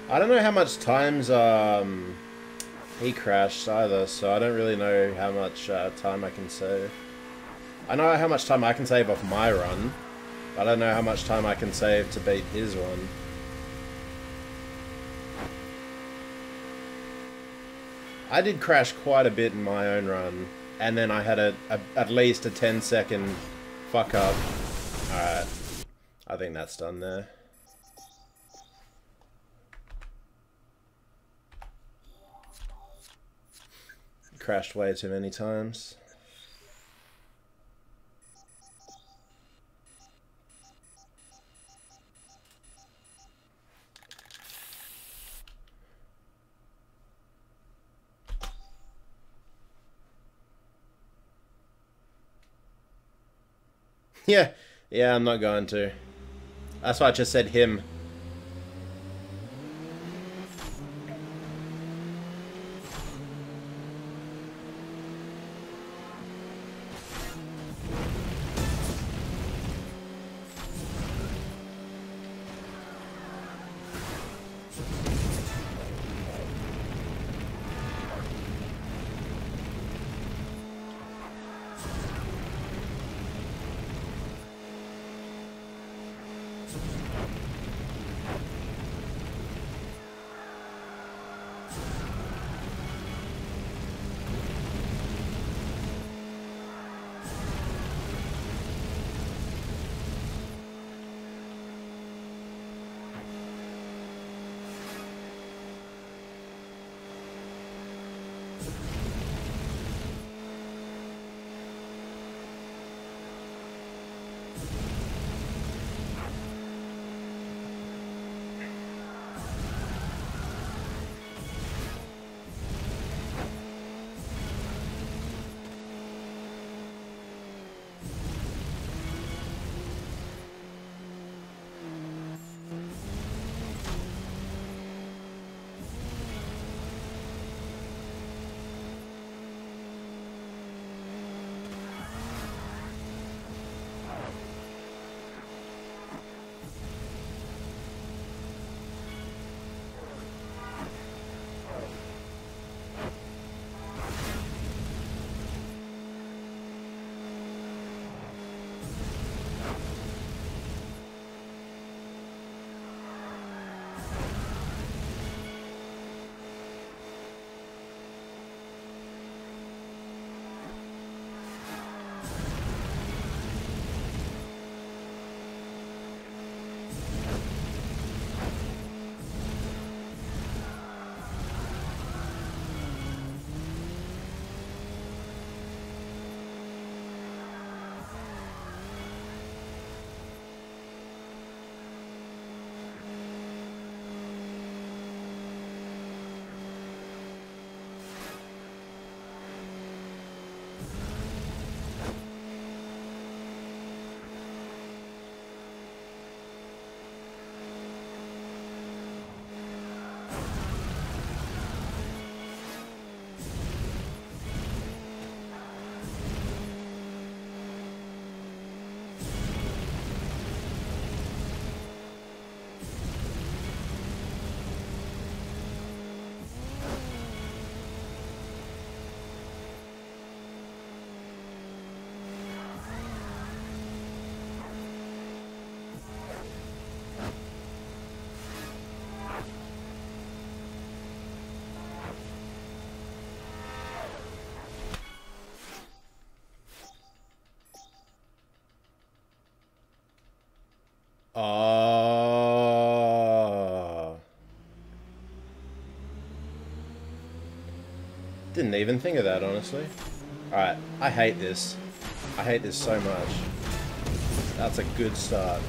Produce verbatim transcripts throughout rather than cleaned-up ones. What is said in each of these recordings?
I don't know how much times um, he crashed either, so I don't really know how much uh, time I can save. I know how much time I can save off my run, but I don't know how much time I can save to beat his one. I did crash quite a bit in my own run, and then I had a, a at least a ten second fuck up. Alright, I think that's done there. Crashed way too many times. Yeah, yeah, I'm not going to. That's why I just said him. Oh. Didn't even think of that, honestly. Alright, I hate this. I hate this so much. That's a good start.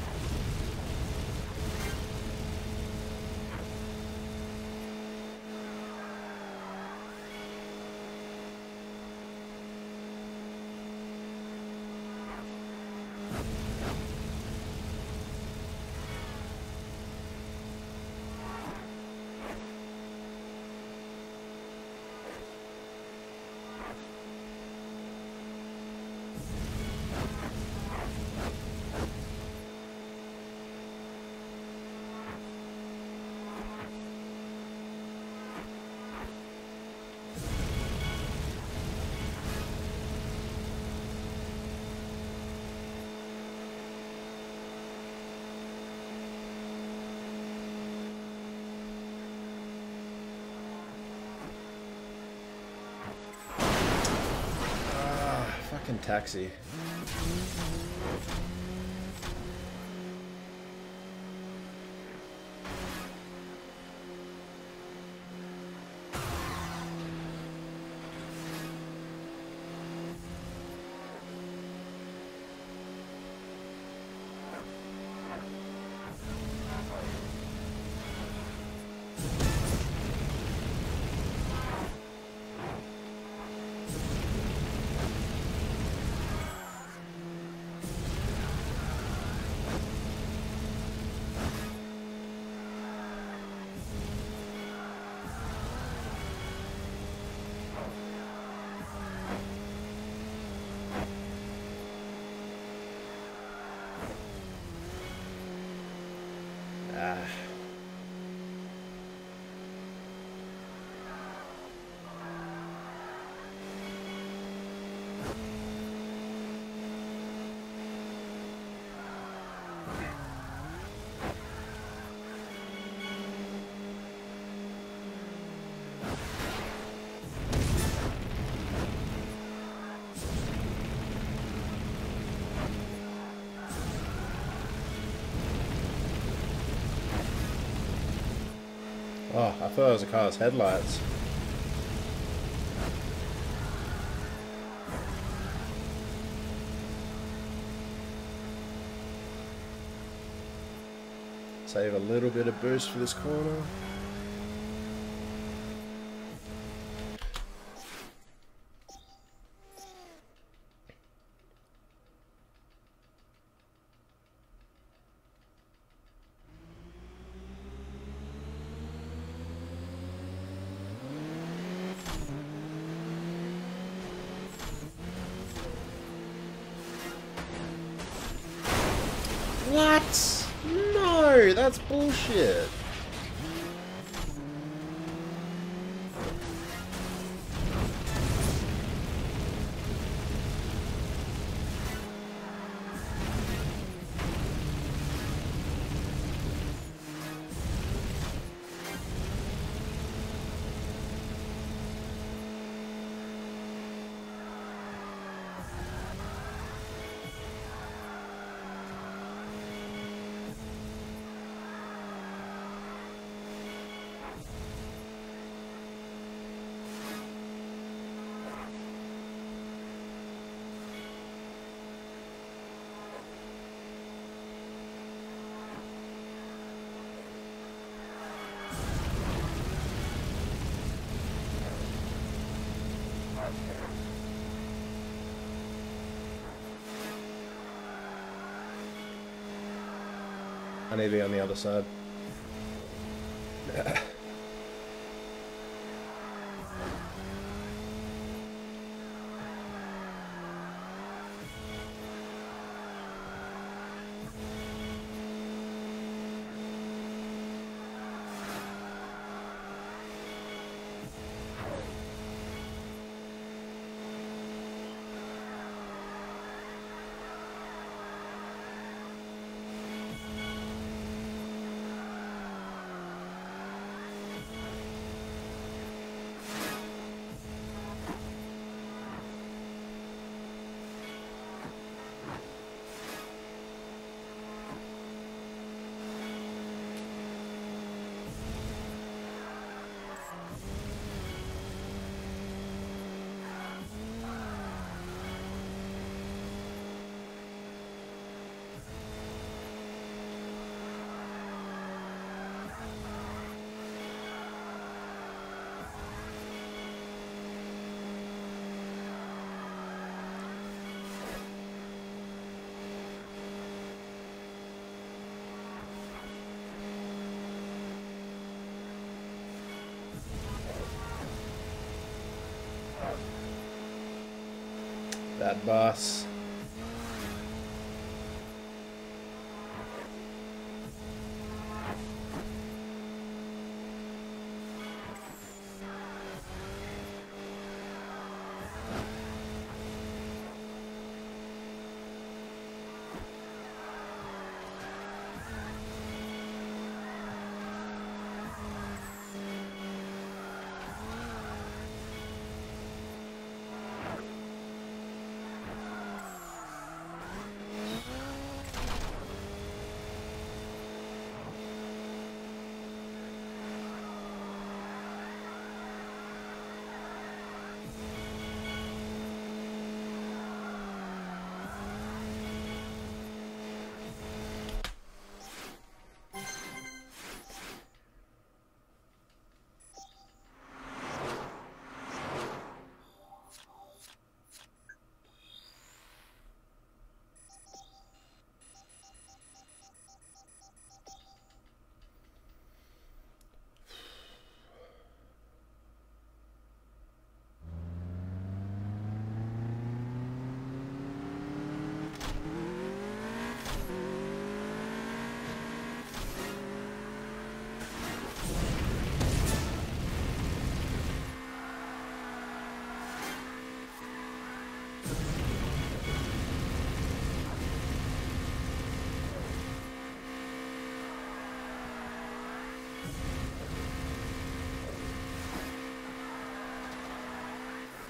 fucking taxi. Ah. Oh, I thought it was a car's headlights. Save a little bit of boost for this corner. What? No, that's bullshit. I need to be on the other side. That boss.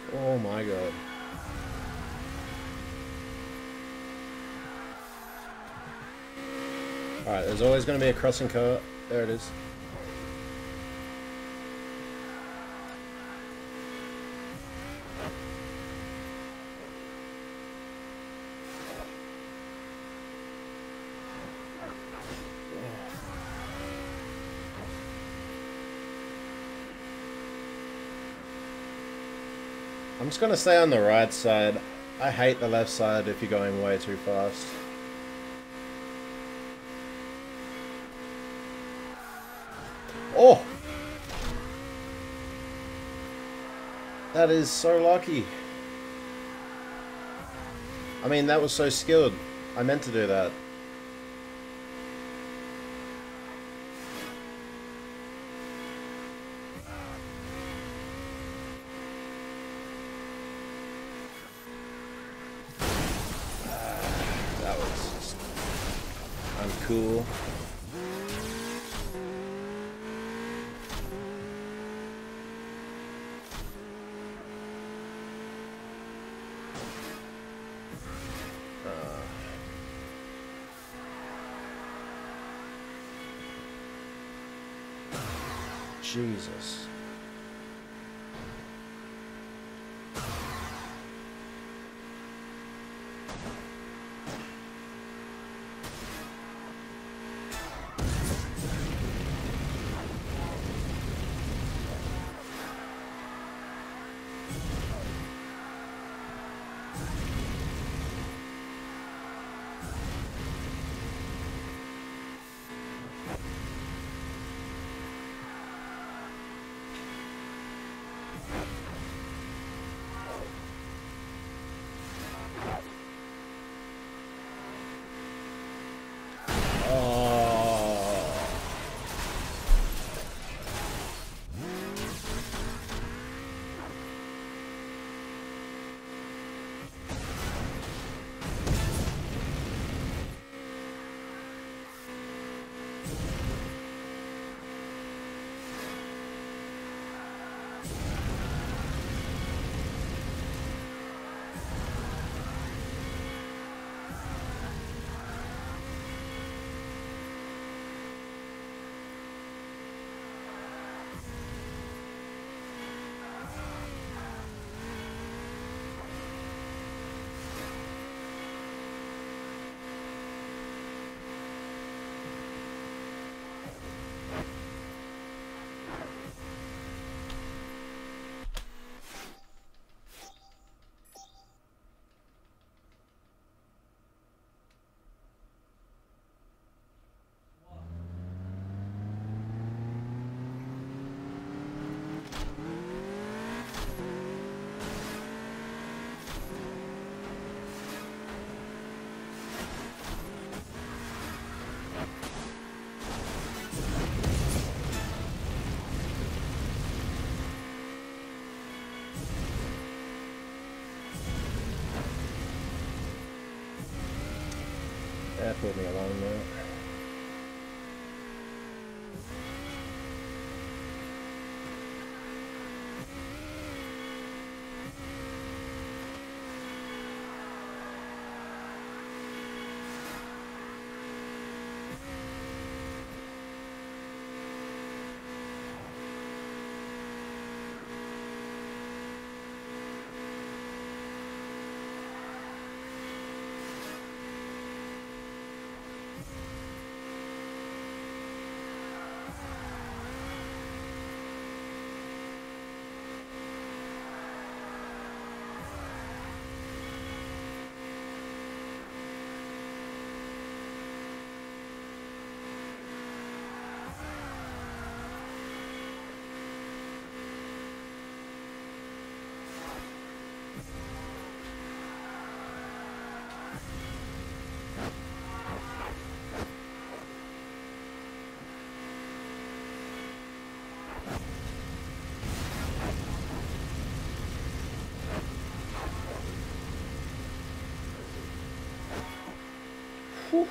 Oh my god. Alright, there's always going to be a crossing car. There it is. I'm just going to stay on the right side. I hate the left side if you're going way too fast. Oh! That is so lucky. I mean, that was so skilled. I meant to do that. That was just uncool. Jesus. That pulled me along there. Whew.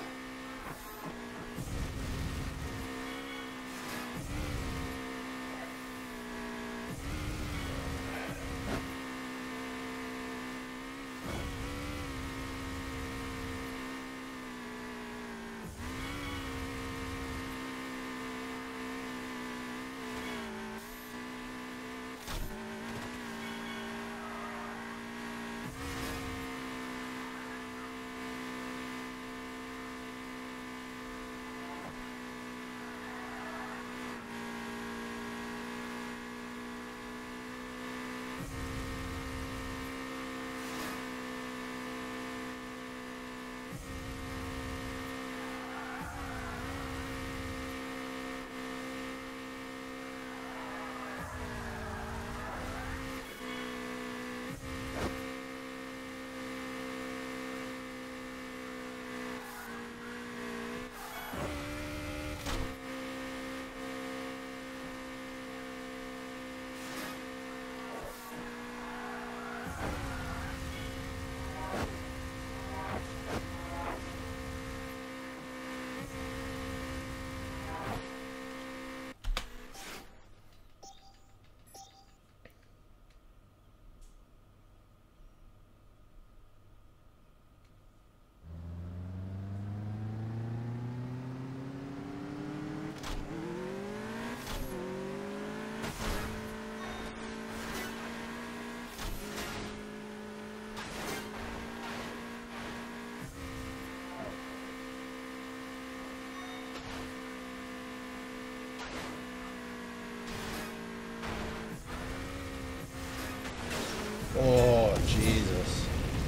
Oh, Jesus.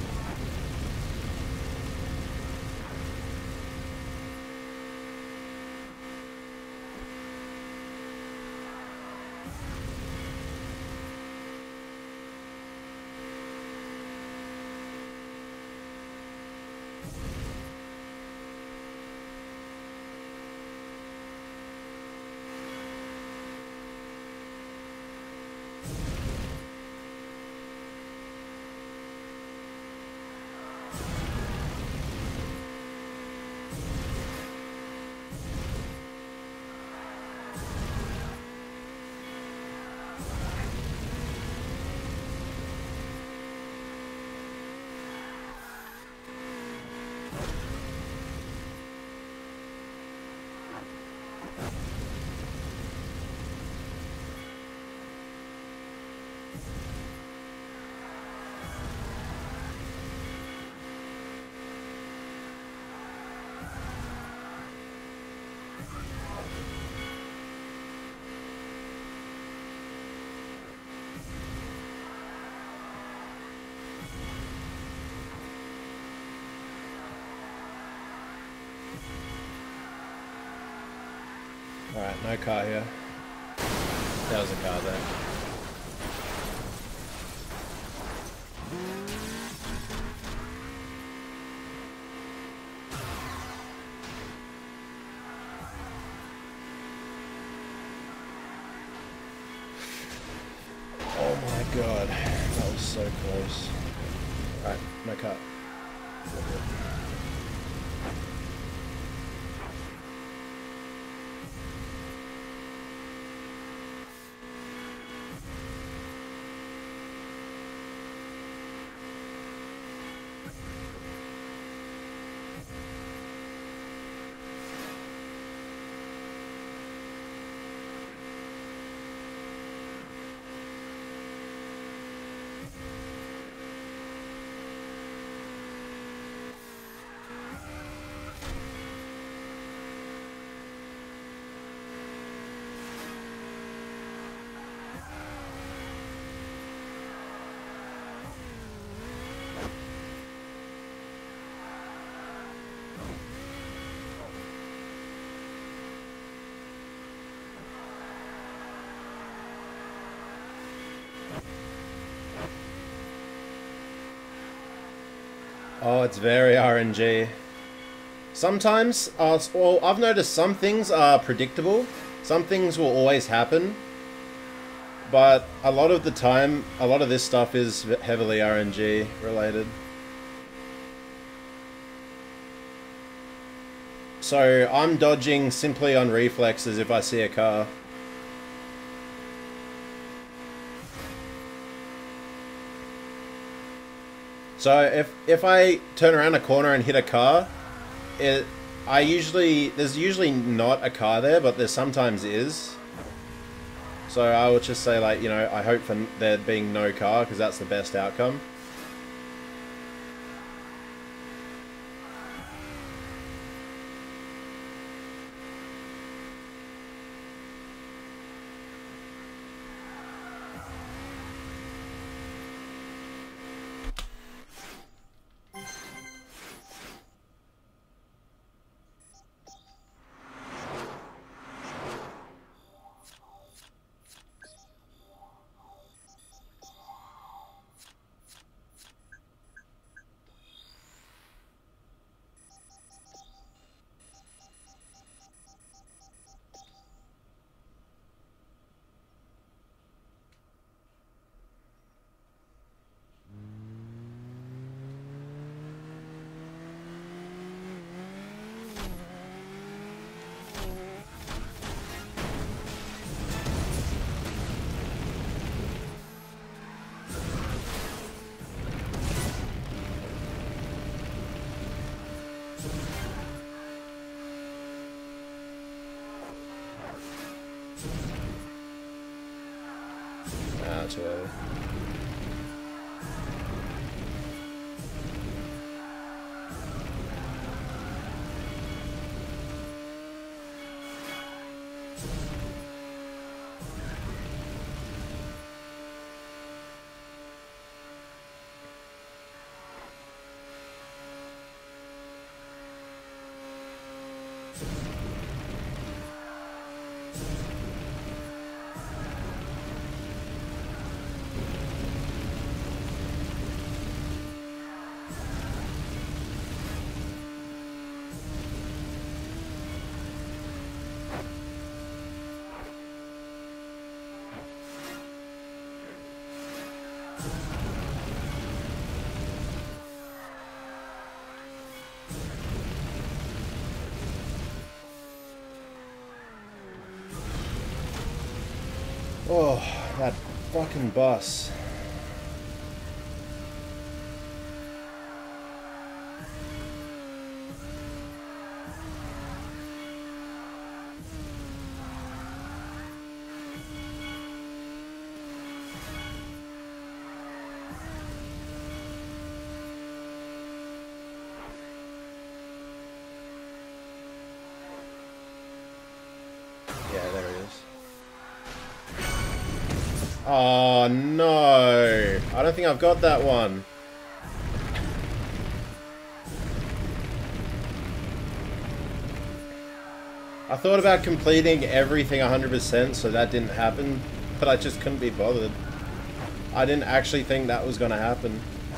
Alright, no car here. There was a car there. Oh my god, that was so close. Alright, no car. Oh, it's very R N G. Sometimes, uh, well, I've noticed some things are predictable. Some things will always happen. But a lot of the time, a lot of this stuff is heavily R N G related. So I'm dodging simply on reflexes if I see a car. So if if I turn around a corner and hit a car, it I usually there's usually not a car there, but there sometimes is. So I would just say, like, you know, I hope for there being no car because that's the best outcome. Ah, too early. Oh, that fucking bus. Yeah, there he is. Oh no! I don't think I've got that one. I thought about completing everything one hundred percent so that didn't happen, but I just couldn't be bothered. I didn't actually think that was gonna happen.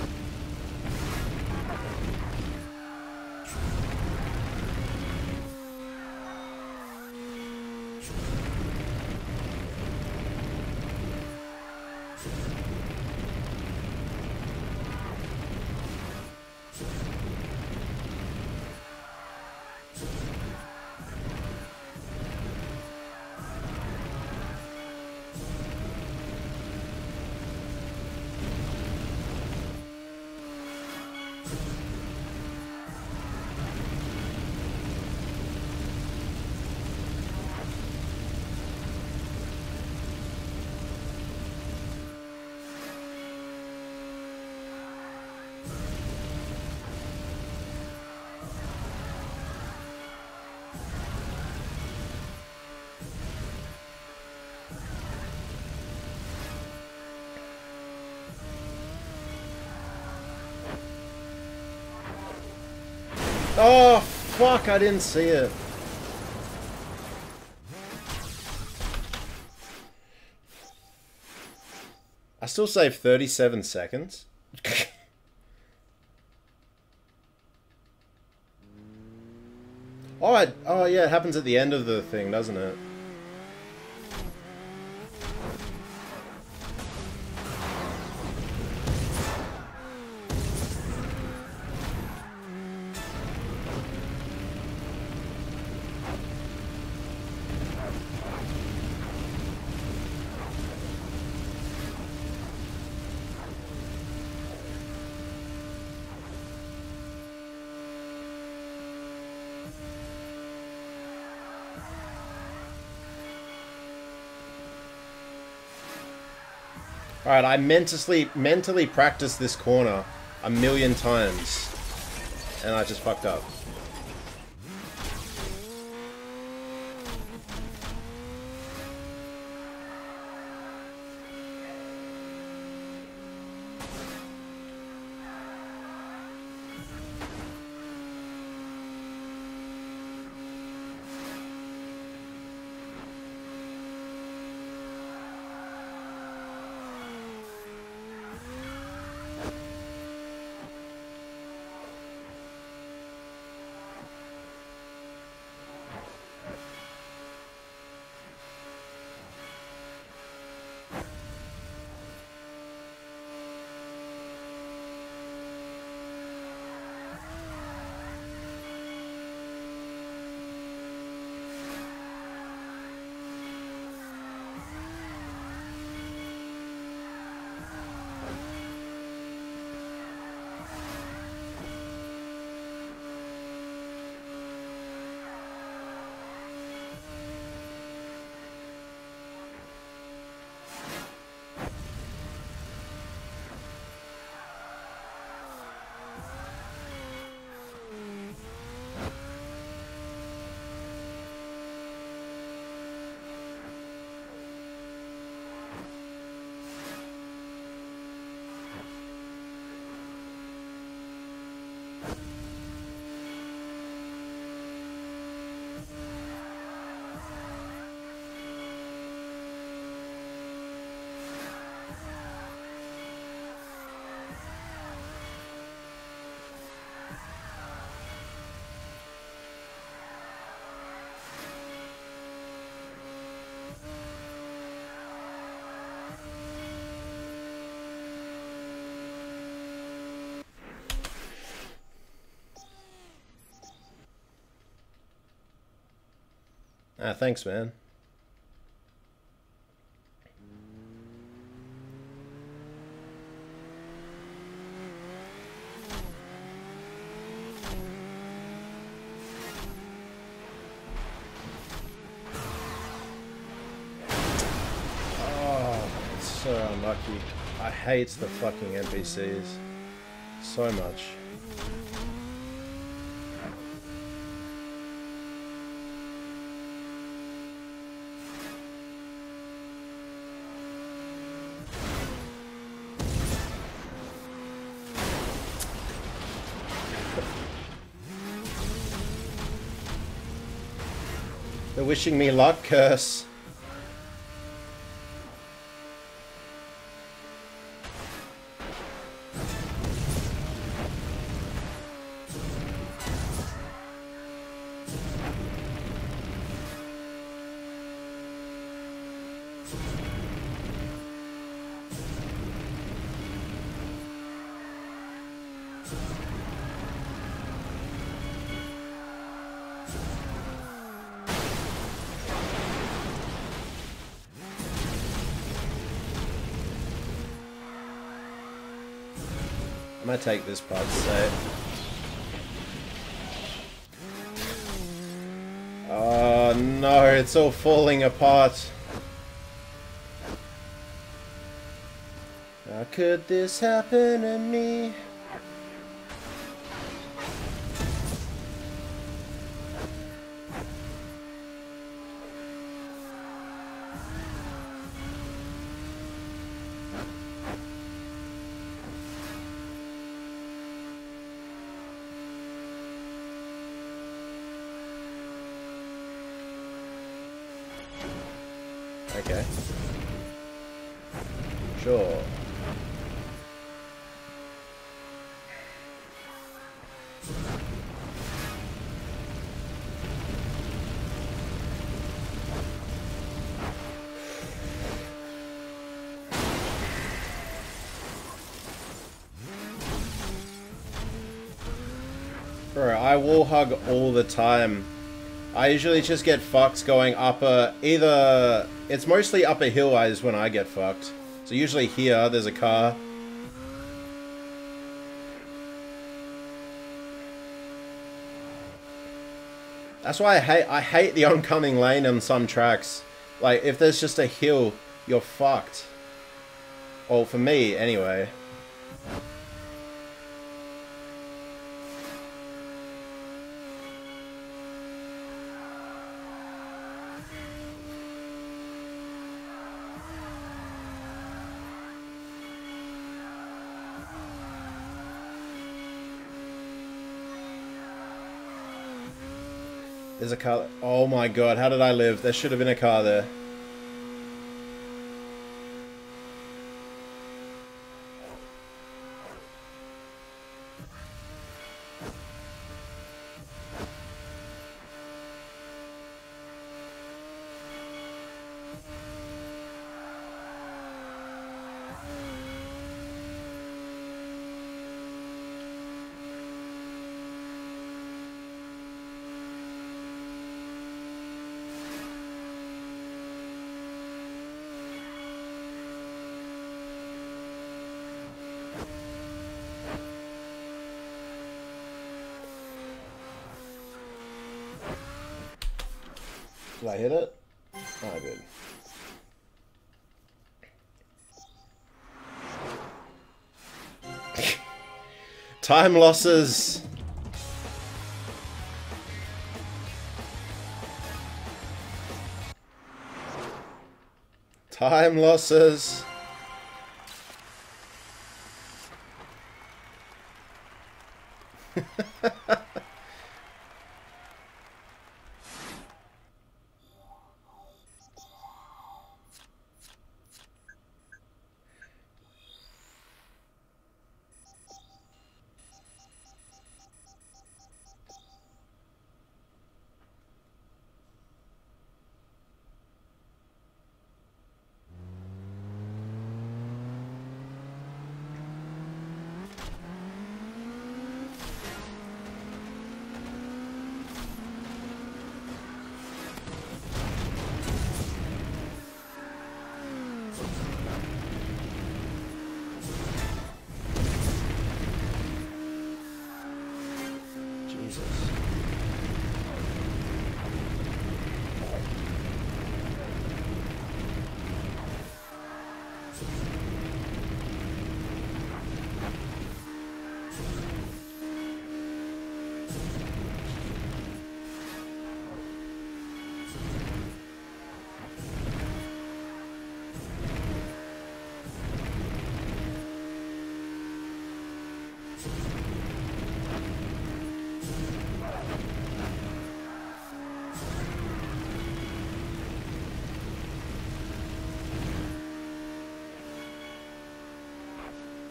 Oh, fuck, I didn't see it. I still saved thirty-seven seconds. Oh, I, oh yeah, it happens at the end of the thing, doesn't it? Alright, I mentally, mentally practiced this corner a million times. And I just fucked up. Ah, thanks, man. Oh, it's so unlucky. I hate the fucking N P Cs so much. They're wishing me luck, curse. I might take this part safe. Oh no, it's all falling apart. How could this happen to me? Okay. Sure. Bro, I wall hug all the time. I usually just get fucked going upper, either, it's mostly upper hill is when I get fucked. So usually here, there's a car. That's why I hate, I hate the oncoming lane on some tracks. Like, if there's just a hill, you're fucked. Well, for me, anyway. There's a car. Oh my god, how did I live? There should have been a car there. Did I hit it? Oh, I did. Time losses. Time losses.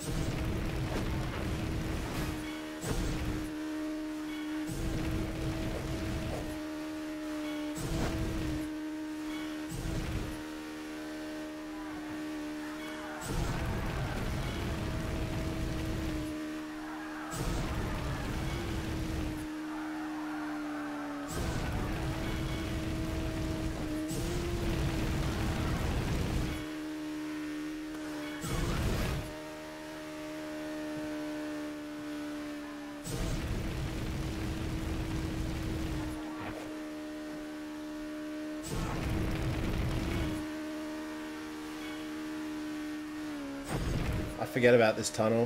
I forget about this tunnel.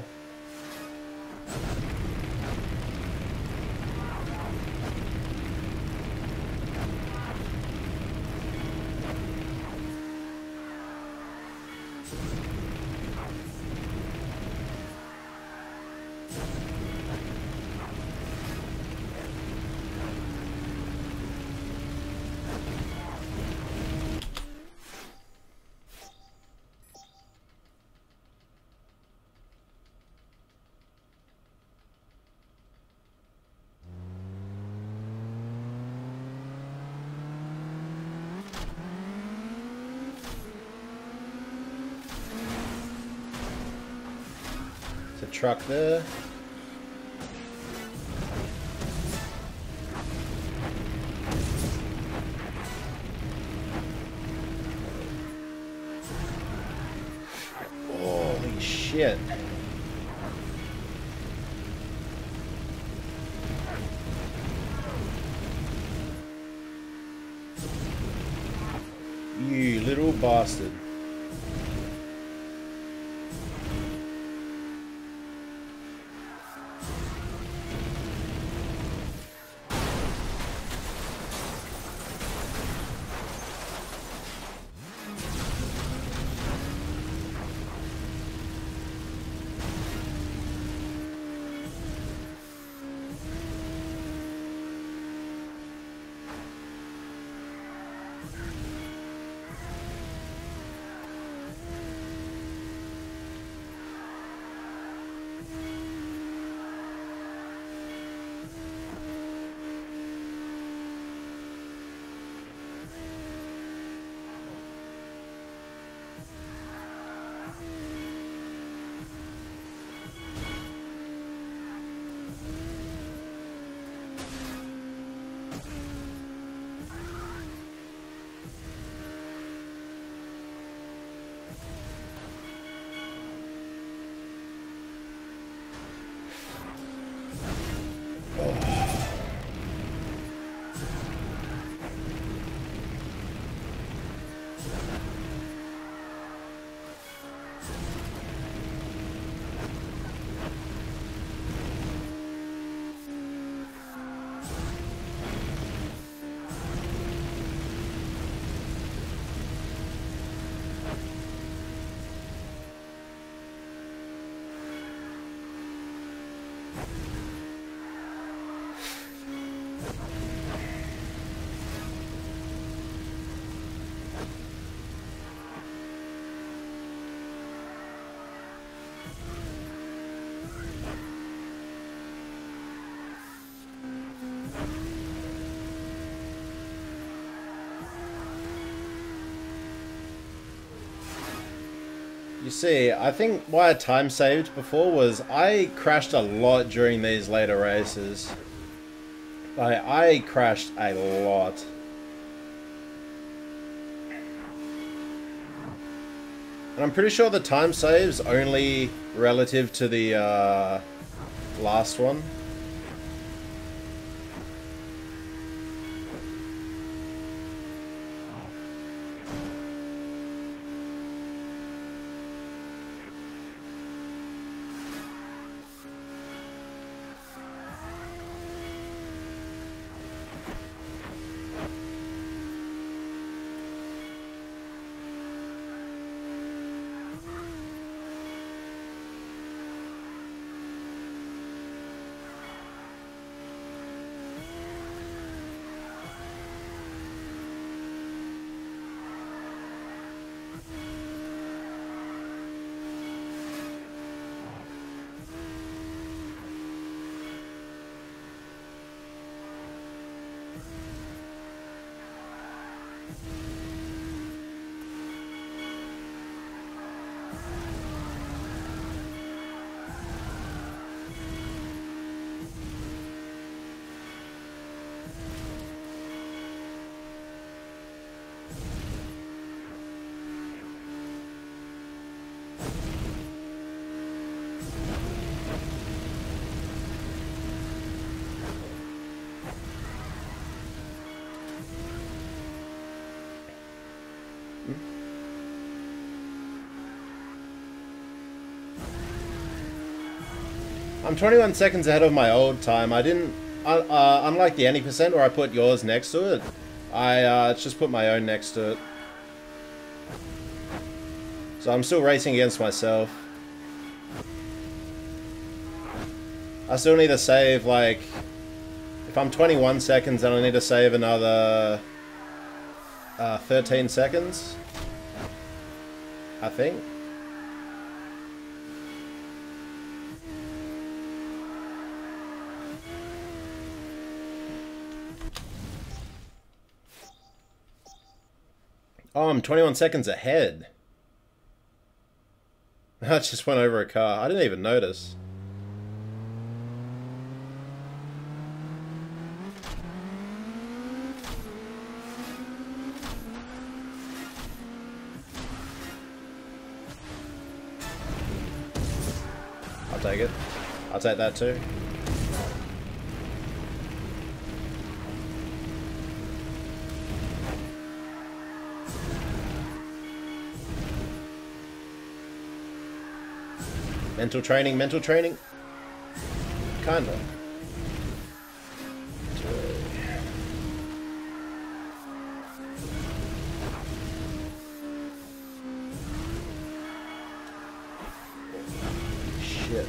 There's a truck there. Holy shit. You little bastard. You see, I think why I time saved before was I crashed a lot during these later races. Like, I crashed a lot. And I'm pretty sure the time save's only relative to the uh, last one. I'm twenty-one seconds ahead of my old time. I didn't, uh, uh, unlike the any percent where I put yours next to it, I uh, just put my own next to it. So I'm still racing against myself. I still need to save, like, if I'm twenty-one seconds, then I need to save another uh, thirteen seconds, I think. Oh, I'm twenty-one seconds ahead. I just went over a car. I didn't even notice. I'll take it. I'll take that too. Mental training, mental training. Kinda. Shit.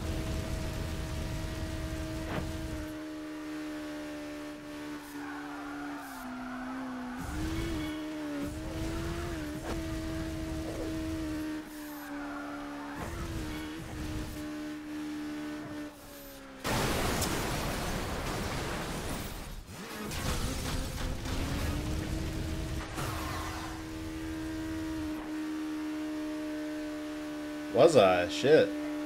Was I? Shit.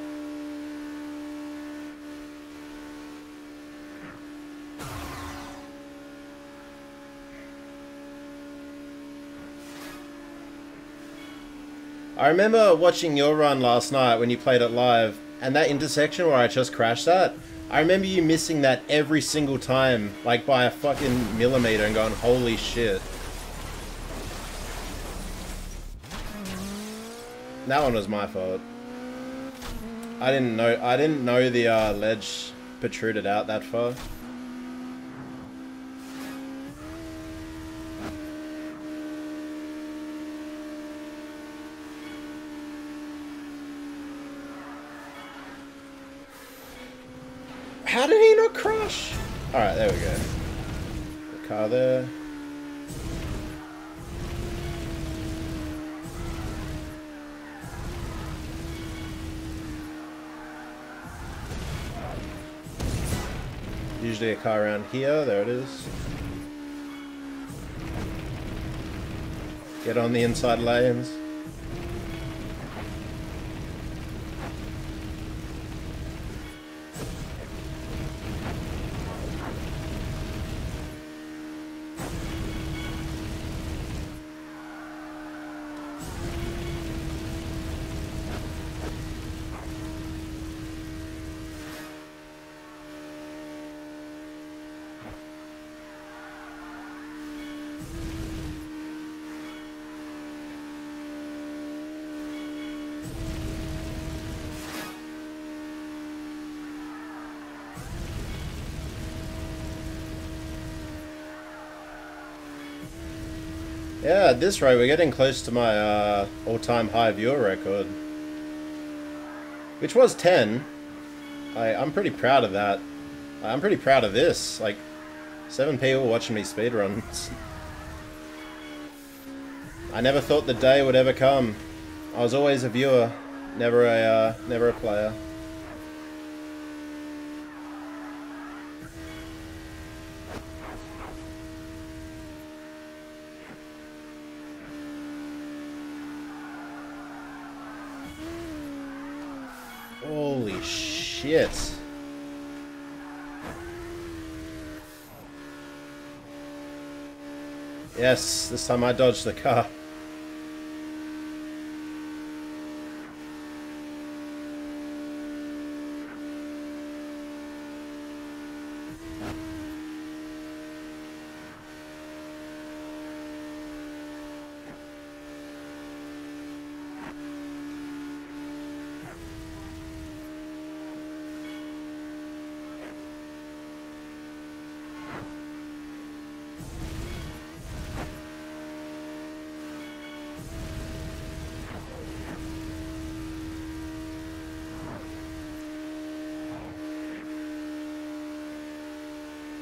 I remember watching your run last night when you played it live, and that intersection where I just crashed that, I remember you missing that every single time, like by a fucking millimeter, and going, holy shit. That one was my fault. I didn't know. I didn't know the uh, ledge protruded out that far. How did he not crash? All right, there we go. The car there. Usually a car around here. There it is. Get on the inside lanes. Yeah, at this rate, we're getting close to my uh, all-time high viewer record. Which was ten. I, I'm pretty proud of that. I'm pretty proud of this. Like, seven people watching me speedruns. I never thought the day would ever come. I was always a viewer, never a, uh, never a player. Holy shit. Yes, this time I dodged the car.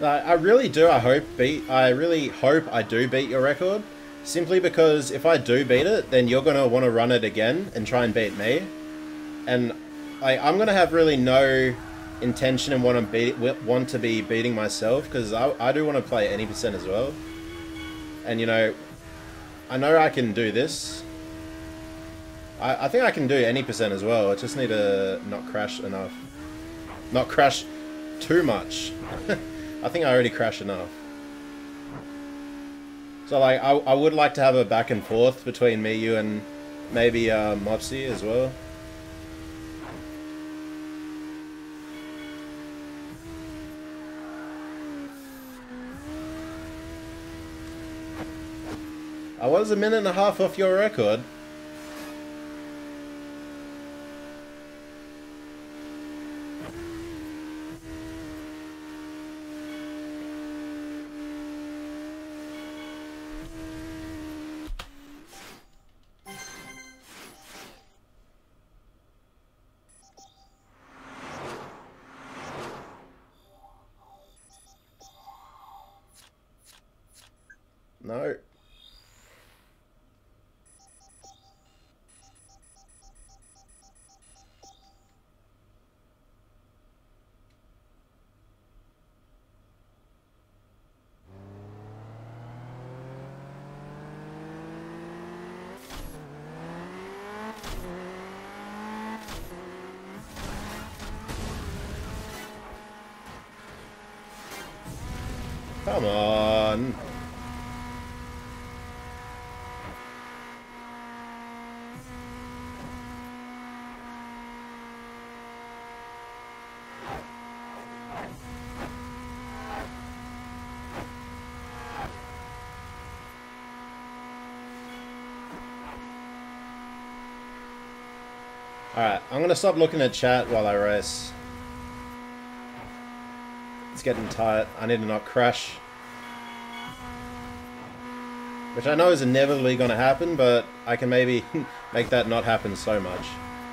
I really do. I hope beat. I really hope I do beat your record. Simply because if I do beat it, then you're gonna want to run it again and try and beat me, and I, I'm gonna have really no intention and want to beat want to be beating myself, because I, I do want to play any percent as well. And you know, I know I can do this. I, I think I can do any percent as well. I just need to not crash enough, not crash too much. I think I already crashed enough. So like, I, I would like to have a back and forth between me, you, and maybe uh, Mopsy as well. I was a minute and a half off your record. No. Come on. Alright, I'm gonna stop looking at chat while I race. It's getting tight. I need to not crash. Which I know is inevitably gonna happen, but I can maybe make that not happen so much.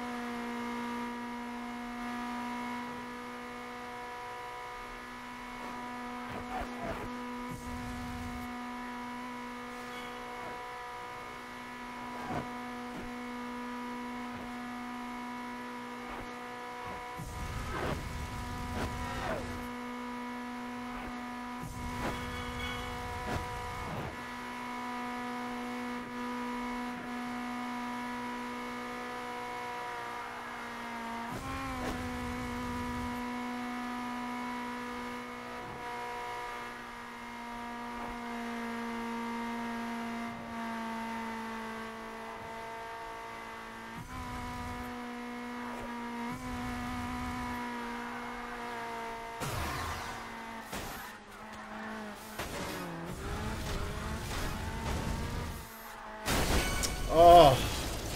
Oh.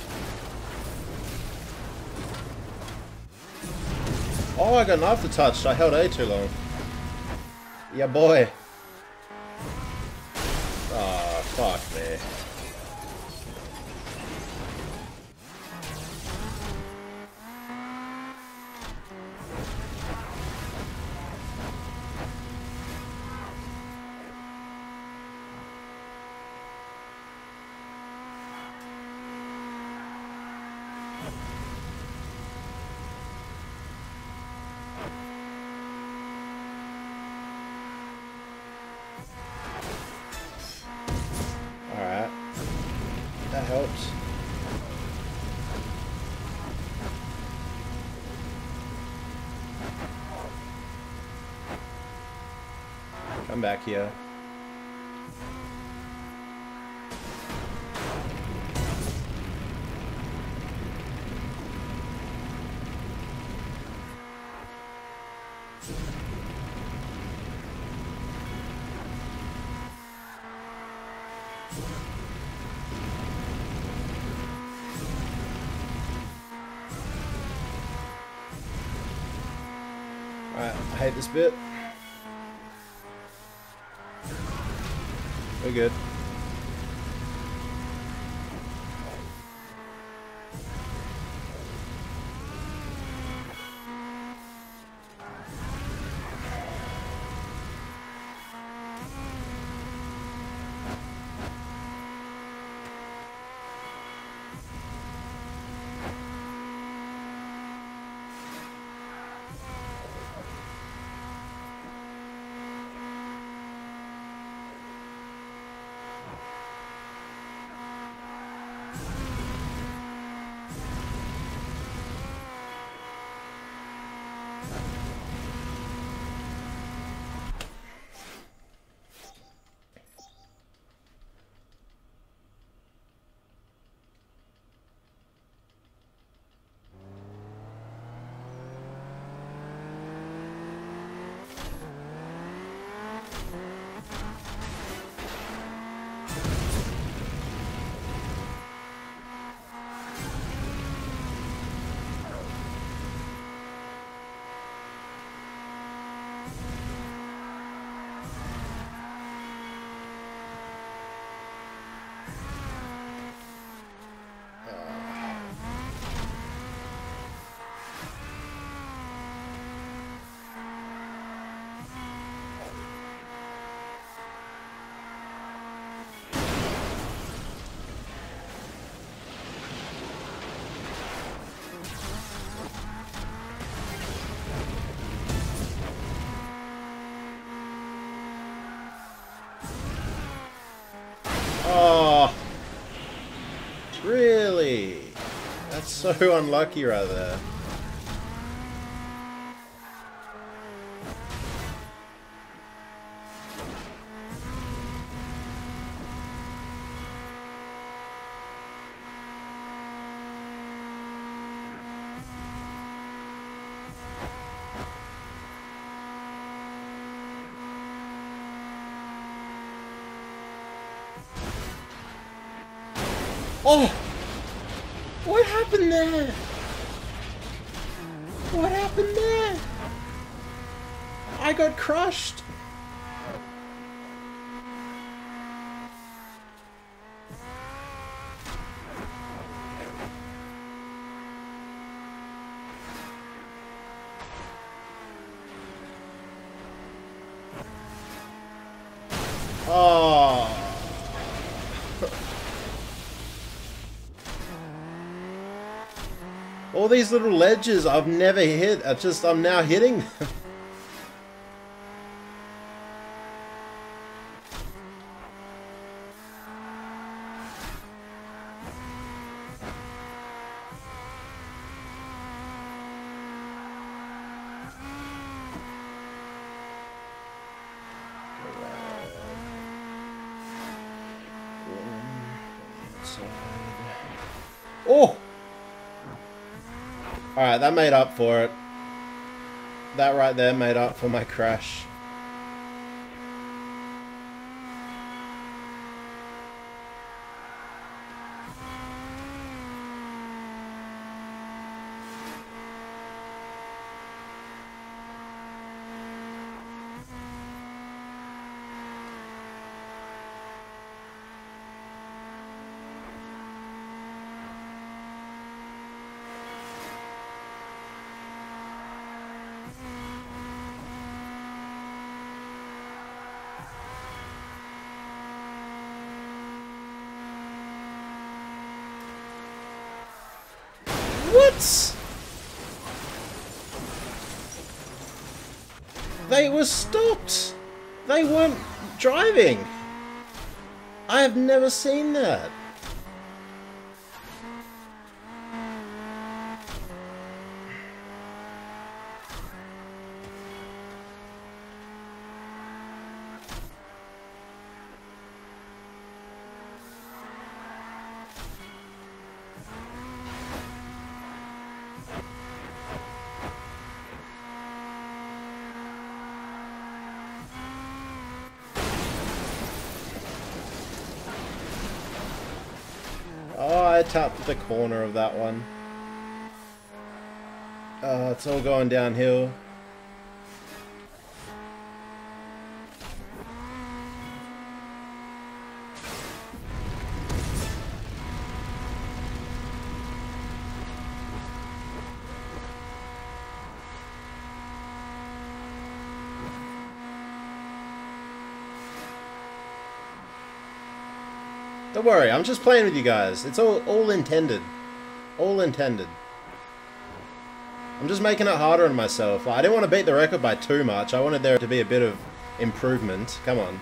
Oh, I got an aftertouch. I held A too long. Yeah, boy. Oh, fuck me. Alright. That helps. Come back here. Alright, I hate this bit. We're good. Oh, really? That's so unlucky right there. Oh! What happened there? What happened there? I got crushed. Oh. All these little ledges I've never hit, I just, I'm now hitting them. Oh! Alright, that made up for it. That right there made up for my crash. What? They were stopped. They weren't driving. I have never seen that. Oh, I tapped the corner of that one. Oh, it's all going downhill. Don't worry, I'm just playing with you guys. It's all all intended. All intended. I'm just making it harder on myself. Like, I didn't want to beat the record by too much. I wanted there to be a bit of improvement. Come on.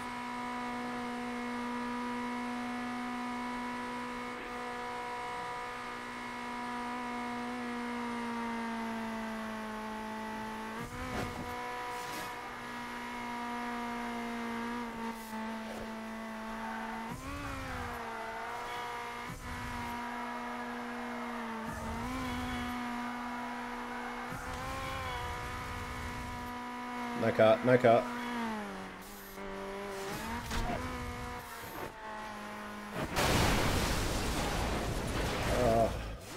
No cut, no cut. Oh.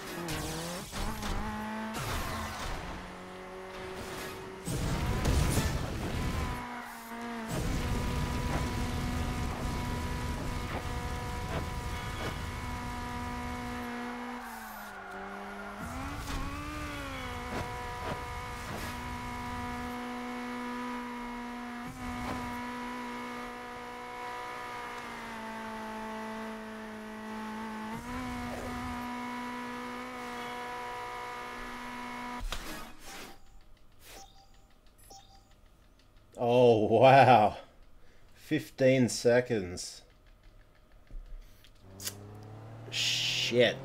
Oh, wow. fifteen seconds. Shit.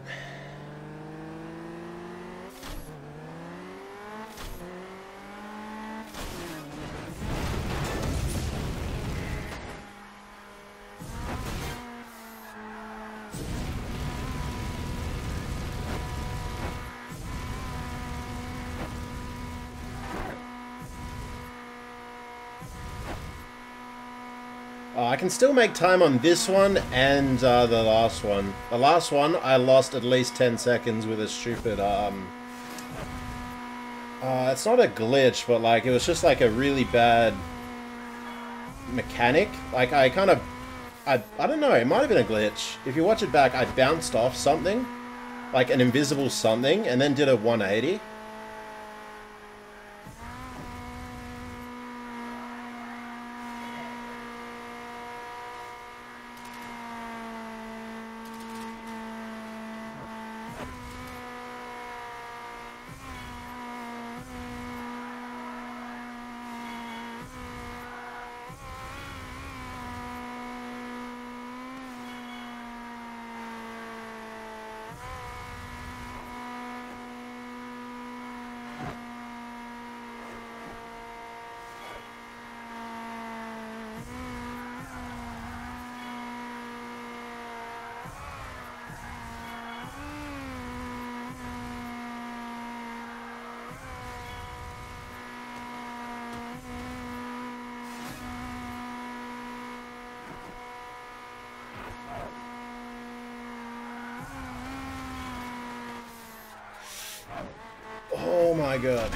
Oh, I can still make time on this one and uh, the last one. The last one, I lost at least ten seconds with a stupid, um... Uh, it's not a glitch, but like, it was just like a really bad mechanic. Like, I kind of... I, I don't know, it might have been a glitch. If you watch it back, I bounced off something. Like an invisible something, and then did a one eighty. Oh my god.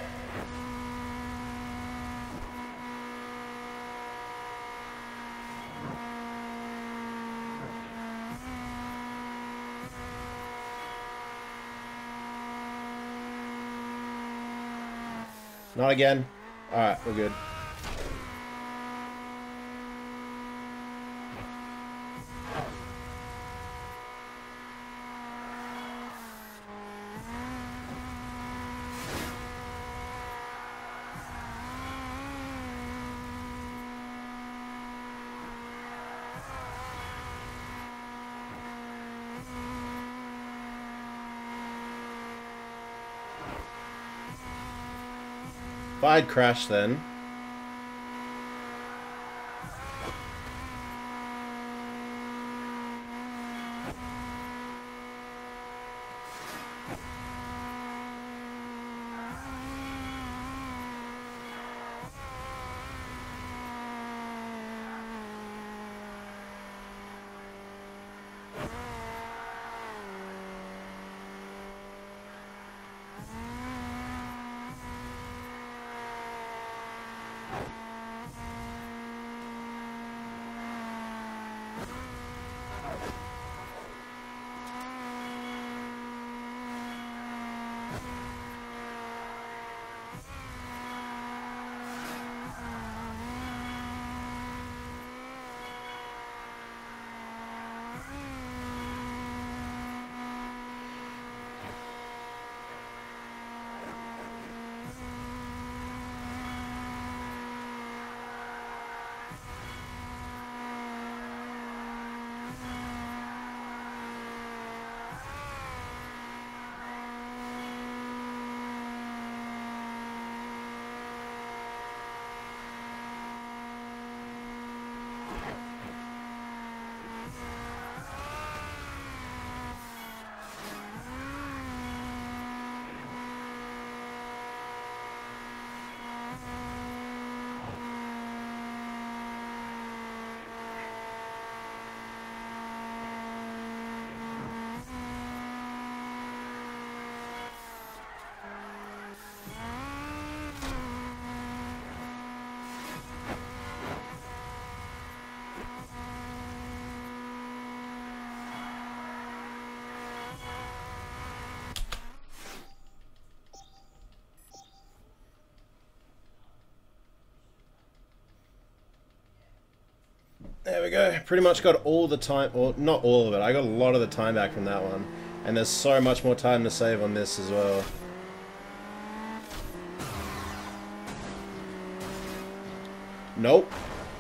Not again. Alright, we're good. If I'd crashed then... we go. Pretty much got all the time, or not all of it. I got a lot of the time back from that one. And there's so much more time to save on this as well. Nope.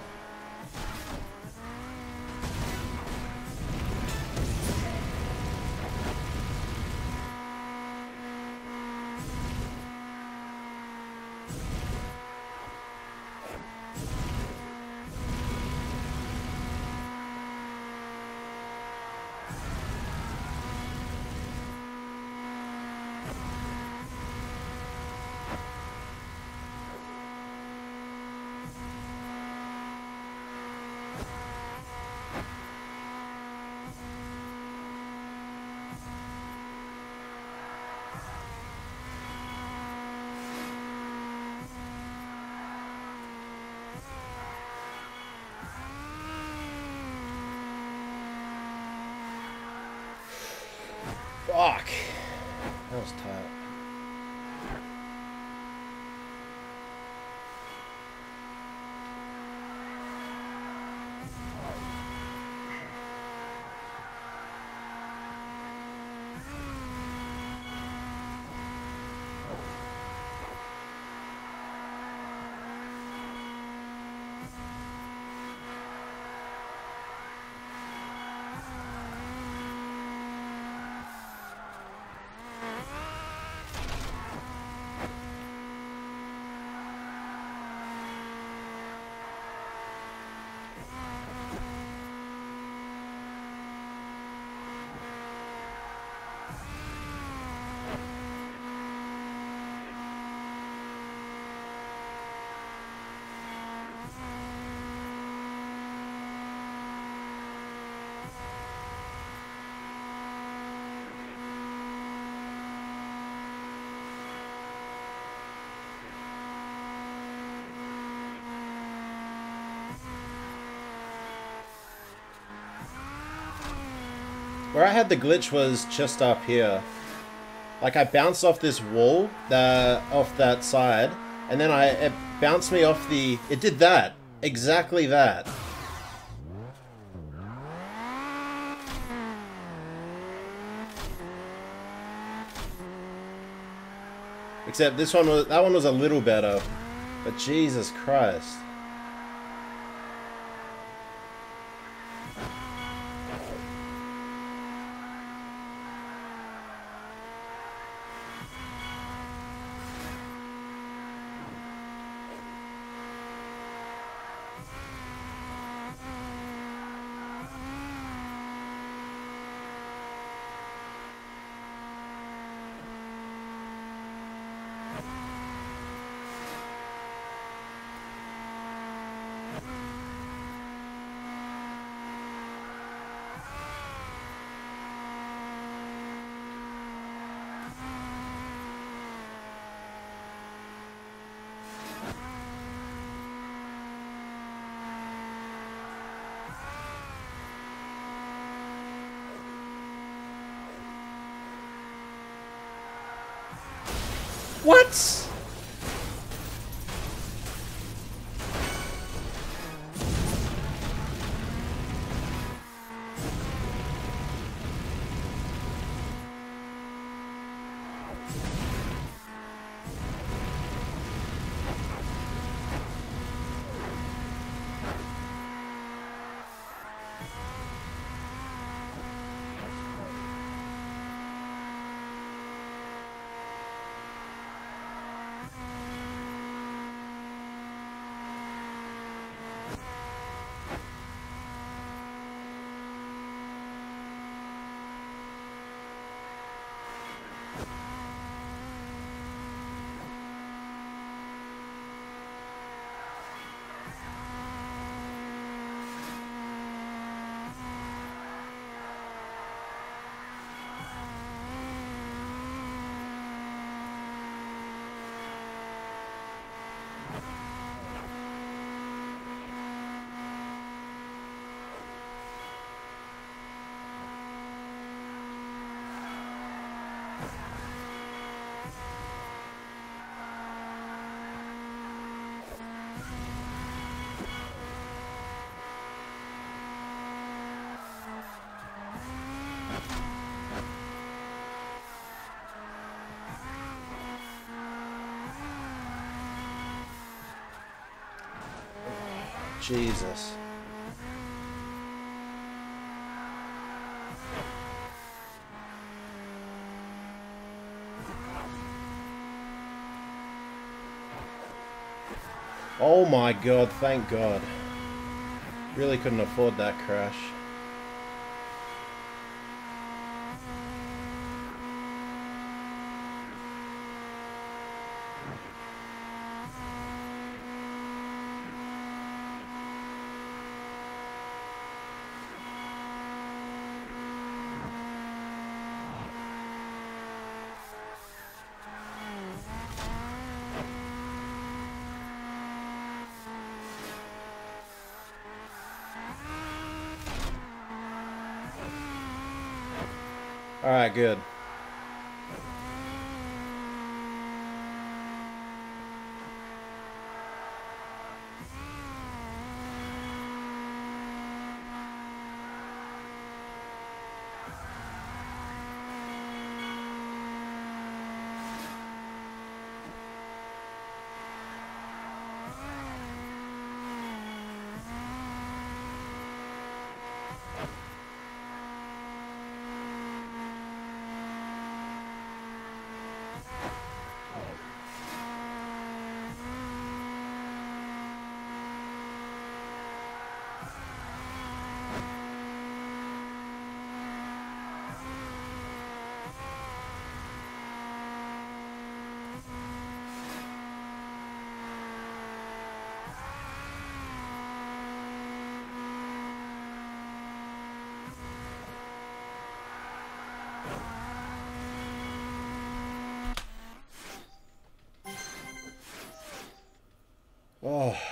Fuck. That was tight. Where I had the glitch was just up here. Like I bounced off this wall, that off that side, and then I it bounced me off the. It did that, exactly that. Except this one was that one was a little better, but Jesus Christ. What? Jesus. Oh my god, thank God. Really couldn't afford that crash. Alright, good. Oh.